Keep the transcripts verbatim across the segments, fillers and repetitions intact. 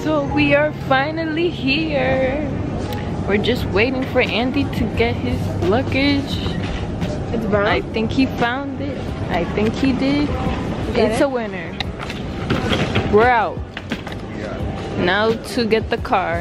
So we are finally here. We're just waiting for Andy to get his luggage. It's brown? I think he found it. I think he did. It's it? a winner. We're out. Now to get the car.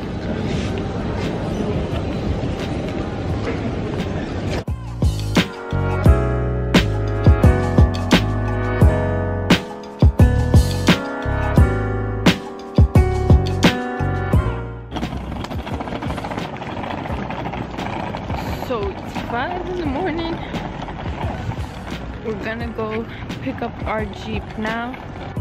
So it's five in the morning. We're gonna go pick up our Jeep now.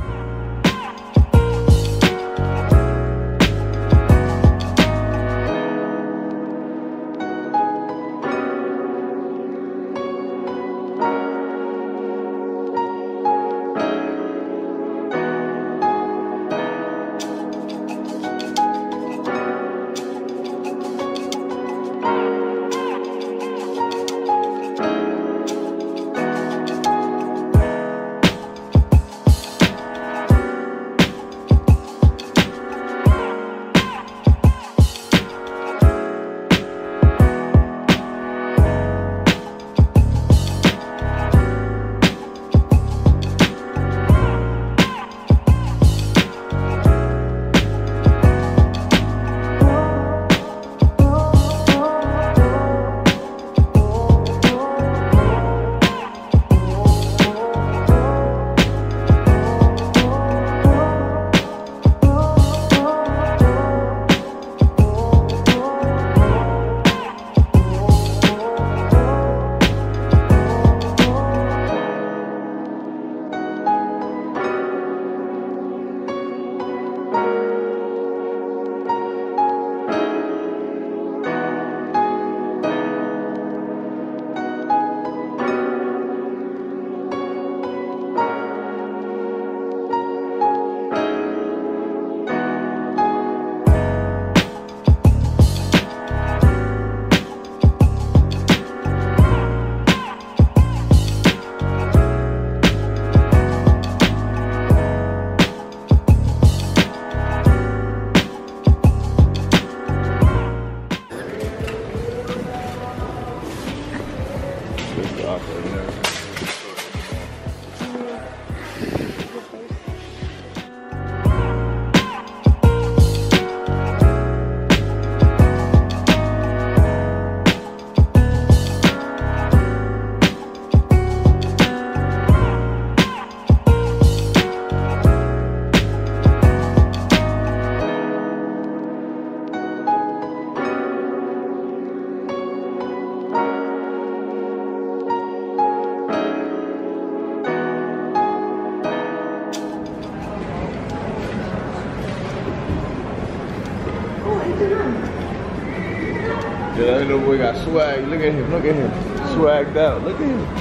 Yeah, that little boy got swag. Look at him. Look at him. Swagged out. Look at him.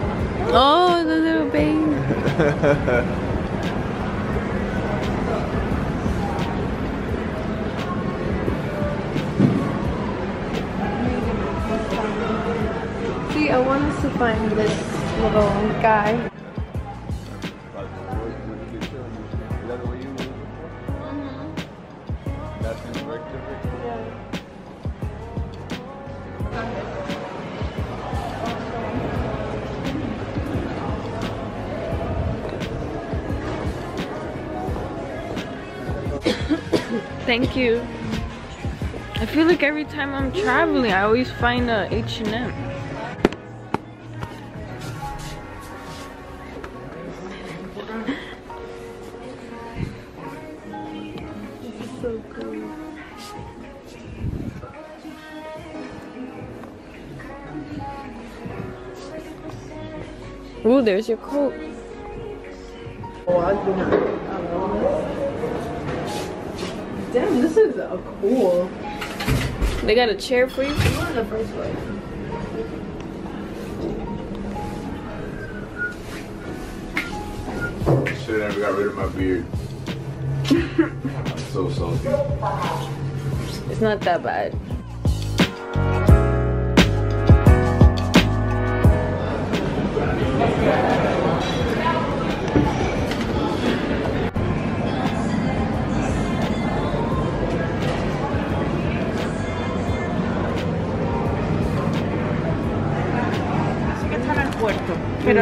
Oh, the little baby. See, I want us to find this little guy. Is that the way you moved? Mm-hmm. That's in Reykjavik? Yeah. Thank you. I feel like every time I'm traveling, I always find a H and M. This is so cool. Ooh, there's your coat. Oh, I do not. Damn, this is a cool. They got a chair for you? One of the first one. Should've never got rid of my beard. I'm so salty. It's not that bad.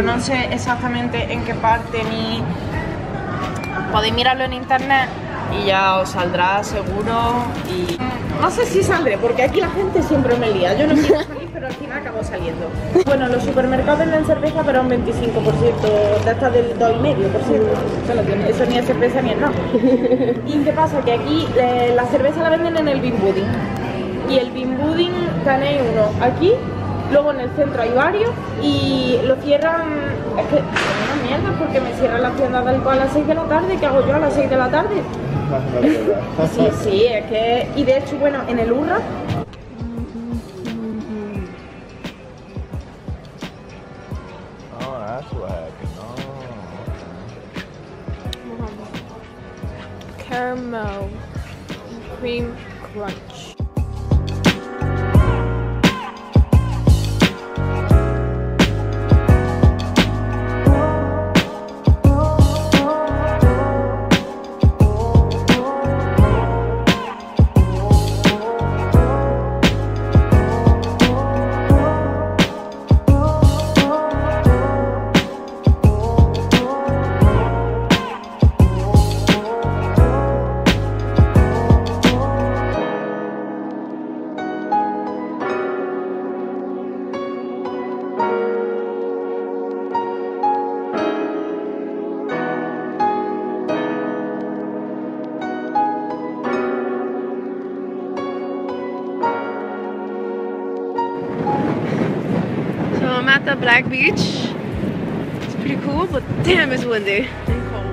no sé exactamente en qué parte ni... Podéis mirarlo en internet y ya os saldrá seguro y... No sé si saldré, porque aquí la gente siempre me lía. Yo no quiero salir, pero al final acabo saliendo. Bueno, los supermercados venden cerveza, pero un veinticinco por ciento, de hasta del dos coma cinco por ciento. Eso, tiene. Eso ni es cerveza ni es nada. ¿Y qué pasa? Que aquí eh, la cerveza la venden en el bean pudding. Y el bean pudding tenéis uno aquí, luego en el centro hay varios y lo cierran. Es que es una mierda porque me cierran las tiendas de alcohol a las seis de la tarde. ¿Qué hago yo a las seis de la tarde? Sí, sí, es que... Y de hecho, bueno, en el Urra... Oh, that's what happened. Oh, Caramel cream crunch. I'm at the Black Beach. It's pretty cool, but damn, it's windy and cold.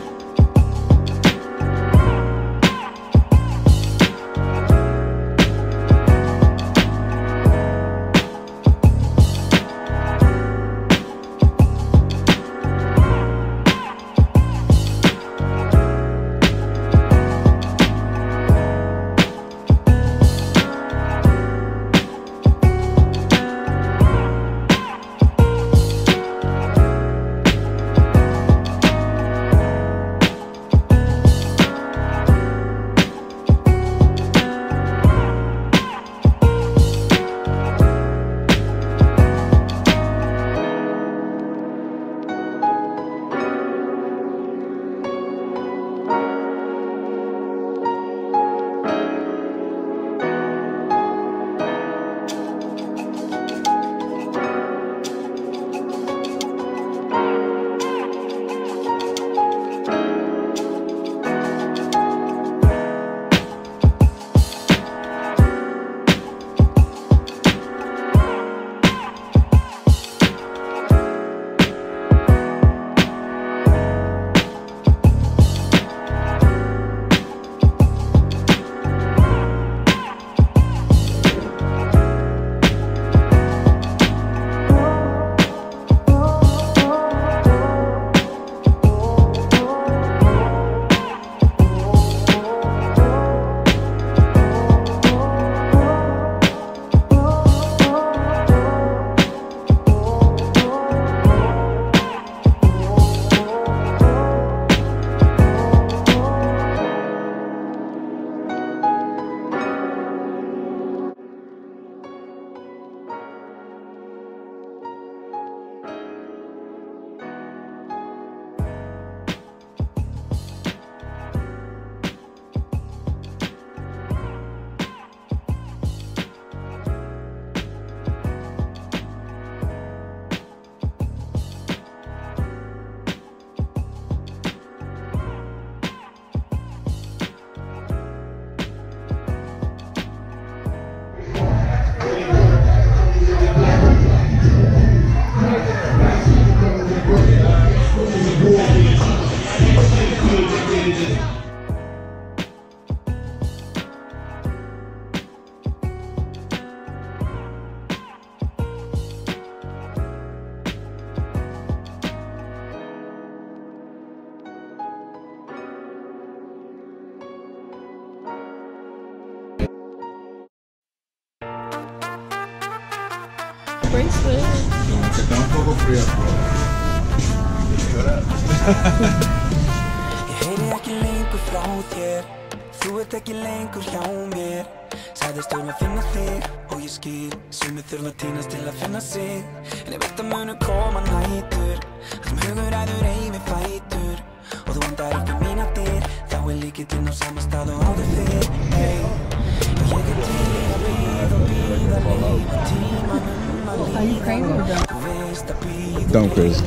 Bracelet. Está un poco frío. þú ert ekki lengur hjá mér. Sagðist þurfa að finna þig og ég skil. Sumir þurfa að týnast til að finna sig, en ég veit að munu koma nætur þar sem hugur ræður yfir fætur. Og þú vandar upp í mína dyr, þá er lykillinn á sama stað og áður fyrr. Hey, og ég er til í að bíða og bíða, leifa tímanum að líða. Þú veist að bíða Dumb Chris.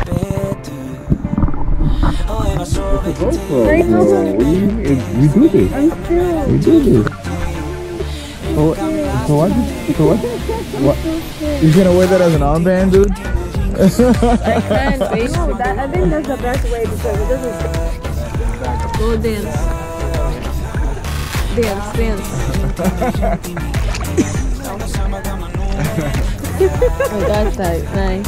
og ef að sofa ekki til. We do this. We do this. So, so what? So what? What? You gonna wear that as an armband, dude? I can, basically. No, that, I think that's the best way because it doesn't. Go dance. Dance, dance. Oh, that's tight. Nice.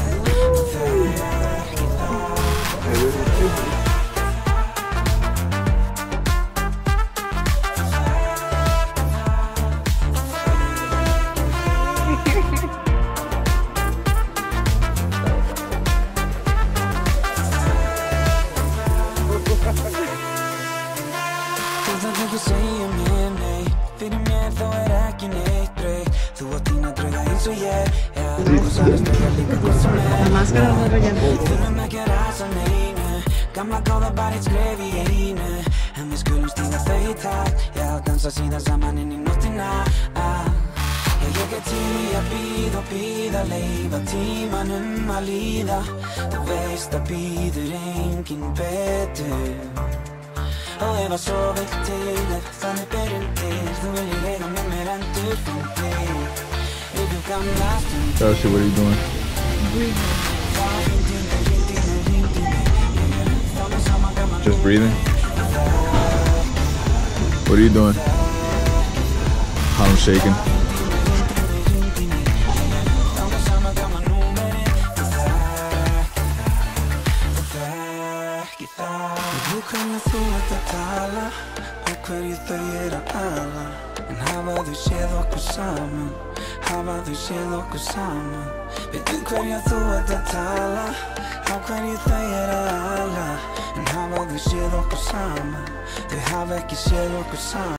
Þú segir mér nei, fyrir mér þá er ekki neitt breytt. Þú átt þína drauga eins og ég, ja, þú sagðist eiga líka hvað sem er. Þurfum ekki að rasa neinu, gamla góða bara eitt skref í einu. En við skulum stíga þau í takt, já, dansa síðan saman inn í nóttina. ah. Já, ég er til í að bíða og bíða, leifa tímanum að líða. Þú veist að bíður enginn betur. Og ef að svo vill til, ef þannig byrjum til, þú vil ég eiga með mér endur fundir. Ef ég gamla stund. Oh shit, what are you doing? Just breathing? What are you doing? I'm shaking. Nú kann ég þú ert að tala og hverju þau er að ala. En hafa þau séð okkur saman, hafa þau séð okkur saman. Veitu hverju þú ert að tala og hverju þau er að ala. En hafa þau séð okkur saman, þau hafa ekki séð okkur saman.